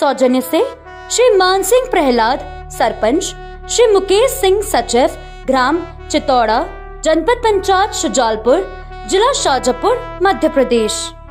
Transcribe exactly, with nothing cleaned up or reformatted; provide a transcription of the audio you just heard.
सौजन्य से श्री मान सिंह प्रहलाद सरपंच, श्री मुकेश सिंह सचिव, ग्राम चितौड़ा, जनपद पंचायत शुजालपुर, जिला शाजापुर, मध्य प्रदेश।